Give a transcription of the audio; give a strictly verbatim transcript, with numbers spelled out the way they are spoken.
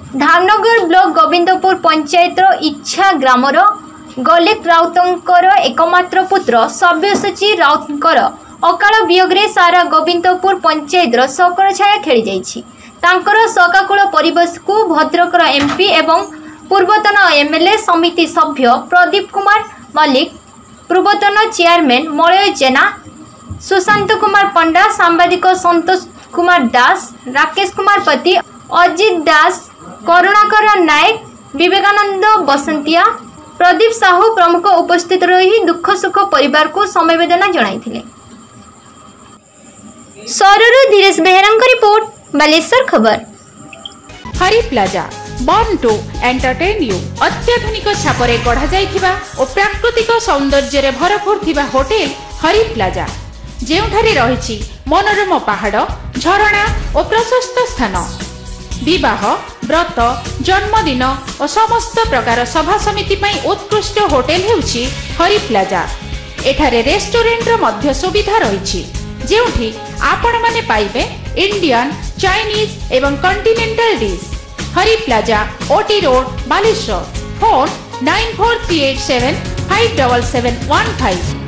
Dhamnagar block Govindpur panchayat इच्छा grammar गलेक राउतर एकमात्र पुत्र सव्यसाची राउतर अकाल वियोगे सारा गोविंदपुर पंचायत शोकर छाया खेली जाइछि। तांकर शोकाकुल परिवेश को भद्रकर एमपी एवं पूर्वतन एमएलए समिति सभ्य प्रदीप कुमार मल्लिक, पूर्वतन चेयरमैन मलय जेना, सुशांत कुमार पंडा, सांबादिक संतोष कुमार दास, राकेश कुमार पति, अजित दास, करुणाकर नायक, विवेकानंद बसंतिया, प्रदीप साहू प्रमुख उपस्थित रही दुख सुख परिवार को समवेदना जणाइथिले। सौररू धीरेश बेहरा रिपोर्ट, बालेश्वर खबर। Hari plaza born to entertain you अत्याधुनिक छापरे गढ़ा जाइथिबा और प्राकृतिक सौंदर्य रे भरपूर थिबा होटेल हरि प्लाजा, जेउठारे रहिछि मनोरम पहाड़, झरणा और प्रशस्त स्थान। विवाह, व्रत, जन्मदिन और समस्त प्रकार सभा समिति पई उत्कृष्ट होटेल हेउछि हरि प्लाजा। एठारे रेस्टोरेंट रो मध्य सुविधा रहिछि, जेउठी आपण माने पाइबे इंडियन, चाइनीज एवं continental dish. Hari plaza, OT road, Baleswar. Phone nine four three eight seven five seven seven one five.